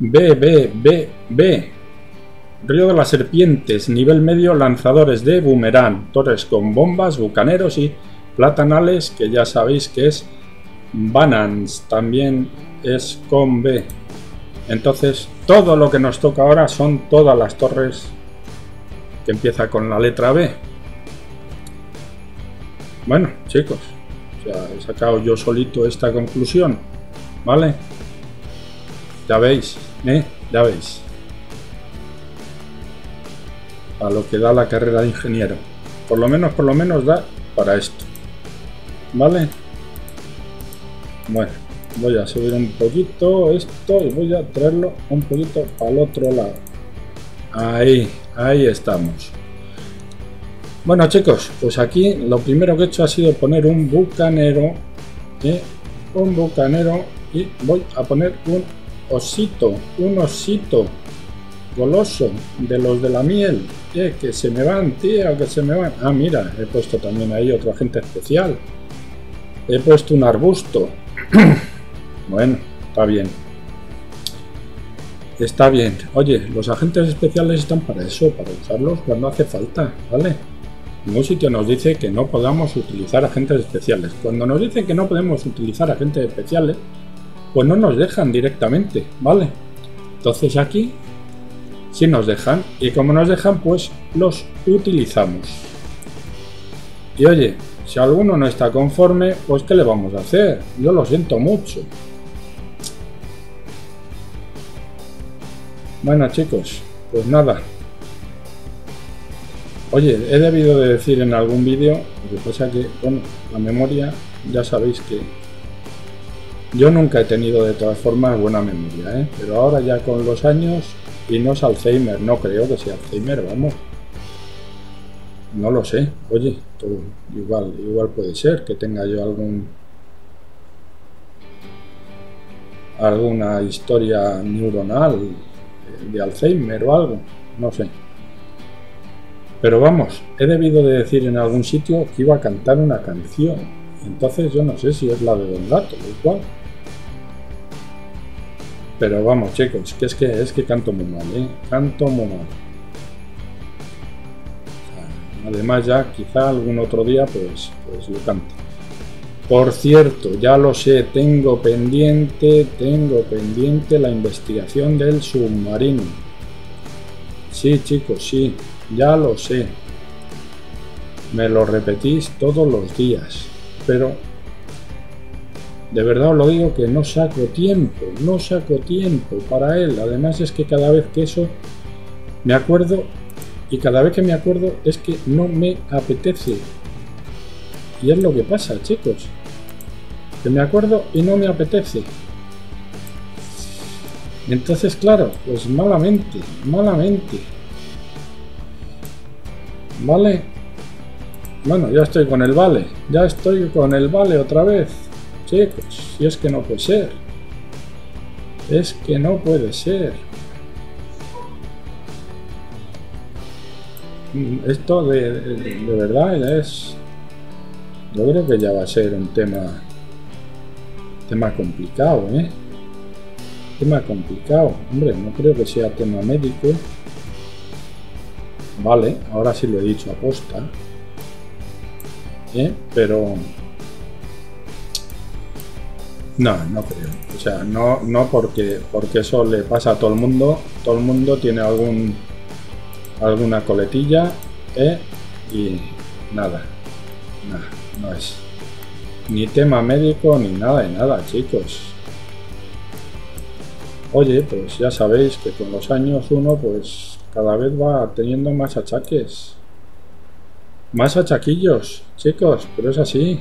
B. Río de las Serpientes, nivel medio, lanzadores de boomerang, torres con bombas, bucaneros y platanales, que ya sabéis que es Bananas, también es con B. Entonces, todo lo que nos toca ahora son todas las torres que empieza con la letra B. Bueno, chicos, ya he sacado yo solito esta conclusión, ¿vale? Ya veis, ya veis. A lo que da la carrera de ingeniero. Por lo menos da para esto, ¿vale? Bueno, voy a subir un poquito esto y voy a traerlo un poquito al otro lado. Ahí estamos. Bueno, chicos, pues aquí lo primero que he hecho ha sido poner un bucanero, y voy a poner un osito goloso de los de la miel, que se me van, tío, que se me van. Ah, mira, he puesto también ahí otro agente especial, he puesto un arbusto. Bueno, está bien. Oye, los agentes especiales están para eso, para usarlos cuando hace falta, ¿vale? Ningún sitio nos dice que no podamos utilizar agentes especiales. Cuando nos dicen que no podemos utilizar agentes especiales, pues no nos dejan directamente, ¿vale? Entonces aquí sí nos dejan, y como nos dejan, pues los utilizamos. Y oye, si alguno no está conforme, pues ¿qué le vamos a hacer? Yo lo siento mucho. Bueno, chicos, pues nada. Oye, he debido de decir en algún vídeo, lo que pasa que, bueno, la memoria, ya sabéis que yo nunca he tenido de todas formas buena memoria, pero ahora ya con los años, y no es Alzheimer, no creo que sea Alzheimer, vamos. No lo sé, oye, todo, igual puede ser que tenga yo alguna historia neuronal de Alzheimer o algo, no sé. Pero vamos, he debido de decir en algún sitio que iba a cantar una canción. Entonces yo no sé si es la de Don Gato o cual. Pero vamos, chicos, que es que canto muy mal, canto muy mal. Además ya quizá algún otro día pues lo cante. Por cierto, ya lo sé, tengo pendiente la investigación del submarino. Sí, chicos, sí, ya lo sé. Me lo repetís todos los días, pero de verdad os lo digo que no saco tiempo para él. Además es que cada vez que eso me acuerdo, y cada vez que me acuerdo es que no me apetece. Y es lo que pasa, chicos, que me acuerdo y no me apetece. Entonces, claro, pues malamente. ¿Vale? Bueno, ya estoy con el vale. Otra vez. Chicos, si es que no puede ser. Esto de verdad es... Yo creo que ya va a ser un tema complicado, Tema complicado. Hombre, no creo que sea tema médico. Vale, ahora sí lo he dicho aposta. Pero... No creo. O sea, no porque eso le pasa a todo el mundo. Todo el mundo tiene alguna coletilla, y nada, no es ni tema médico ni nada de nada, chicos. Oye, pues ya sabéis que con los años uno pues cada vez va teniendo más achaques, más achaquillos, chicos, pero es así,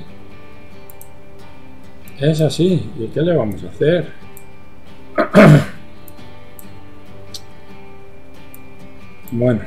¿y qué le vamos a hacer? Bueno.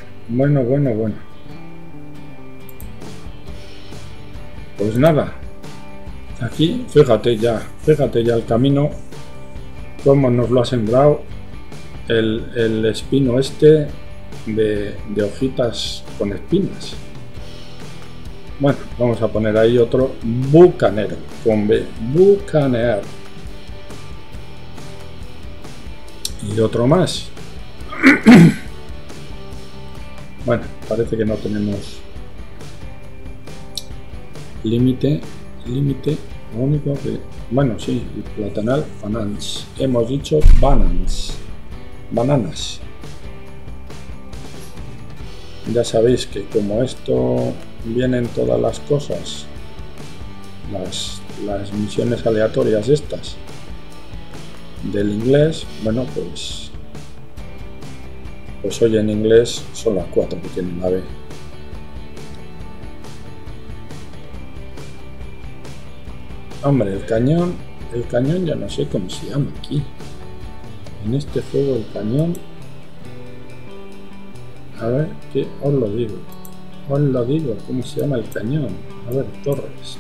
Pues nada, aquí fíjate ya el camino, cómo nos lo ha sembrado el espino este de hojitas con espinas. Bueno, vamos a poner ahí otro bucanero con B, bucanear. Y otro más. Bueno, parece que no tenemos límite. Lo único que... Bueno, sí, el platanal bananas. Hemos dicho bananas. Ya sabéis que como esto vienen todas las cosas, las misiones aleatorias estas del inglés, bueno, pues hoy en inglés son las 4 que tienen la B. Hombre, el cañón ya no sé cómo se llama aquí. En este juego el cañón... A ver, ¿qué os lo digo? ¿Cómo se llama el cañón? A ver, Torres.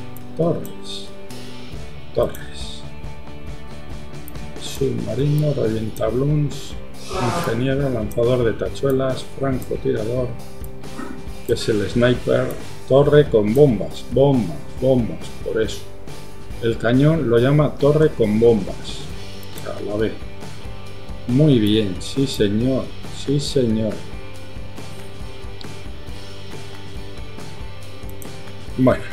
Submarino, revientablons, ingeniero, lanzador de tachuelas, francotirador, que es el sniper, torre con bombas, por eso. El cañón lo llama torre con bombas. O sea, la ve. Muy bien, sí señor. Bueno.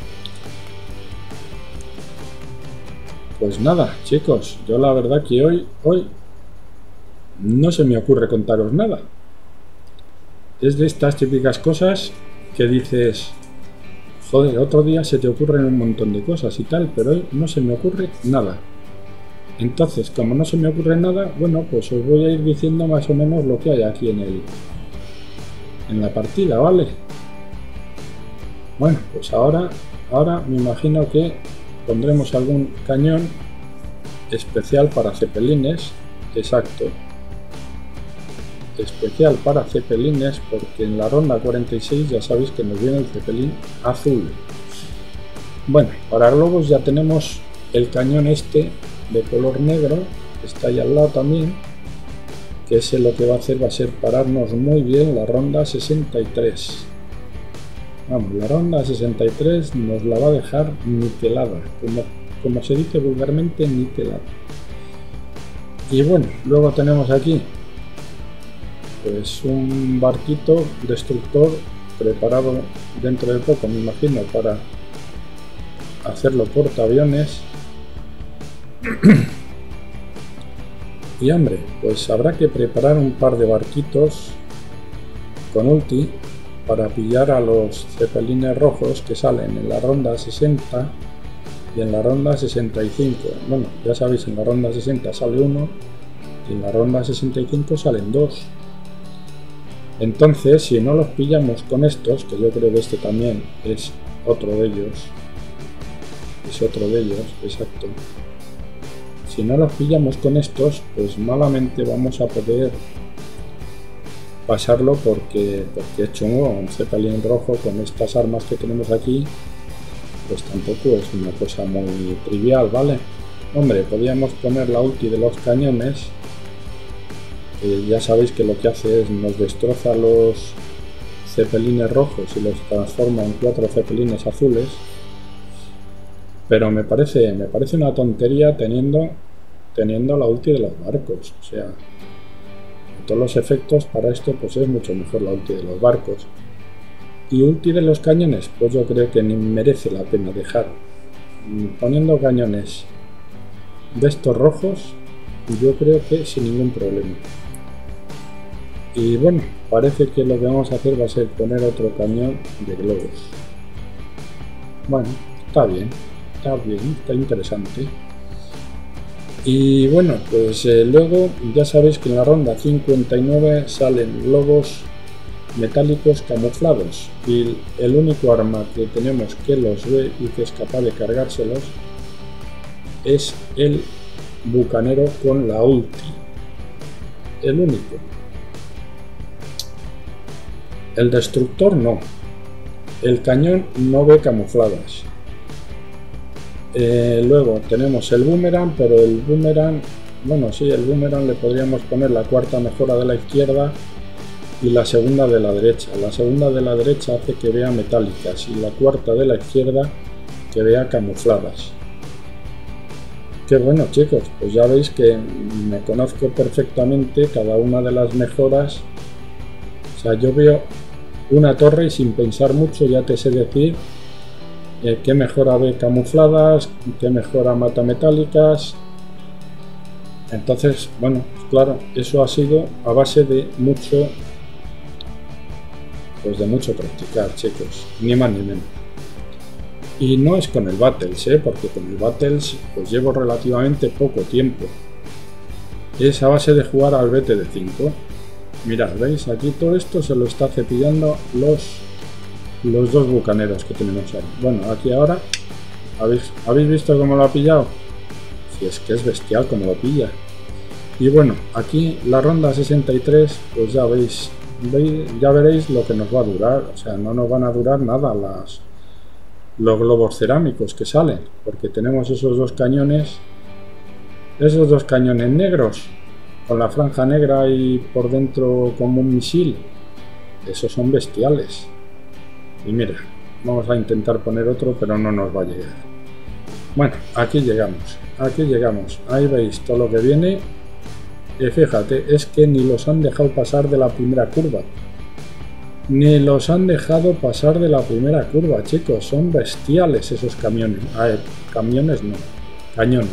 Pues nada, chicos, yo la verdad que hoy no se me ocurre contaros nada. Es de estas típicas cosas que dices, joder, otro día se te ocurren un montón de cosas y tal, pero hoy no se me ocurre nada. Entonces, como no se me ocurre nada, bueno, pues os voy a ir diciendo más o menos lo que hay aquí en la partida, ¿vale? Bueno, pues ahora me imagino que pondremos algún cañón especial para cepelines, exacto, especial para cepelines, porque en la ronda 46 ya sabéis que nos viene el cepelín azul. Bueno, para globos ya tenemos el cañón este de color negro, que está ahí al lado también, que ese lo que va a hacer va a ser pararnos muy bien la ronda 63. Vamos, la ronda 63 nos la va a dejar niquelada, como se dice vulgarmente, niquelada. Y bueno, luego tenemos aquí pues un barquito destructor preparado dentro de poco, me imagino, para hacerlo portaaviones. Y hombre, pues habrá que preparar un par de barquitos con ulti para pillar a los cepelines rojos que salen en la ronda 60 y en la ronda 65. Bueno, ya sabéis, en la ronda 60 sale uno y en la ronda 65 salen 2. Entonces, si no los pillamos con estos, que yo creo que este también es otro de ellos, exacto. Si no los pillamos con estos, pues malamente vamos a poder pasarlo, porque es chungo. Un cepelín rojo con estas armas que tenemos aquí, pues tampoco es una cosa muy trivial, ¿vale? Hombre, podríamos poner la ulti de los cañones, ya sabéis que lo que hace es nos destroza los cepelines rojos y los transforma en 4 cepelines azules, pero me parece una tontería teniendo la ulti de los barcos. O sea, todos los efectos para esto pues es mucho mejor la ulti de los barcos. Y ulti de los cañones, pues yo creo que ni merece la pena dejar. Poniendo cañones de estos rojos, yo creo que sin ningún problema. Y bueno, parece que lo que vamos a hacer va a ser poner otro cañón de globos. Bueno, está bien, está interesante. Y bueno, pues luego ya sabéis que en la ronda 59 salen globos metálicos camuflados, y el único arma que tenemos que los ve y que es capaz de cargárselos es el bucanero con la ulti, el único. El destructor no, el cañón no ve camufladas. Luego tenemos el boomerang, pero el boomerang, bueno, sí, el boomerang le podríamos poner la cuarta mejora de la izquierda y la segunda de la derecha. La segunda de la derecha hace que vea metálicas y la cuarta de la izquierda que vea camufladas. Qué bueno, chicos, pues ya veis que me conozco perfectamente cada una de las mejoras. O sea, yo veo una torre y sin pensar mucho ya te sé decir qué mejora de camufladas, qué mejora mata metálicas. Entonces, bueno, claro, eso ha sido a base de mucho, pues de mucho practicar, chicos, ni más ni menos. Y no es con el Battles, porque con el Battles pues llevo relativamente poco tiempo. Es a base de jugar al BT5. Mirad, ¿veis? Aquí todo esto se lo está cepillando los dos bucaneros que tenemos ahí. Bueno, aquí ahora, ¿habéis visto cómo lo ha pillado? Si es que es bestial como lo pilla. Y bueno, aquí la ronda 63, pues ya veis, ya veréis lo que nos va a durar. O sea, no nos van a durar nada los globos cerámicos que salen, porque tenemos esos dos cañones negros con la franja negra y por dentro como un misil. Esos son bestiales. Y mira, vamos a intentar poner otro, pero no nos va a llegar. Bueno, aquí llegamos, ahí veis todo lo que viene. Y fíjate, es que ni los han dejado pasar de la primera curva. Ni los han dejado pasar de la primera curva, chicos. Son bestiales esos camiones. A ver, camiones no, cañones.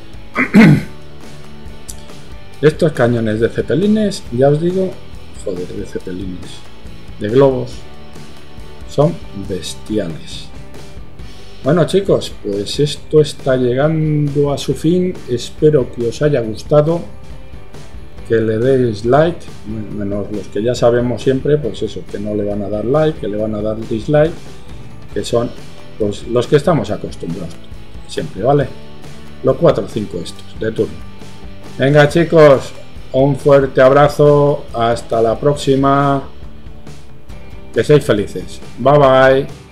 Estos cañones de cepelines, ya os digo, joder, de cepelines, de globos, son bestiales. Bueno, chicos, pues esto está llegando a su fin. Espero que os haya gustado, que le deis like, menos los que ya sabemos siempre, pues eso, que no le van a dar like, que le van a dar dislike, que son pues los que estamos acostumbrados siempre, ¿vale? Los 4 o 5 estos de turno. Venga, chicos, un fuerte abrazo, hasta la próxima, que seáis felices, bye bye.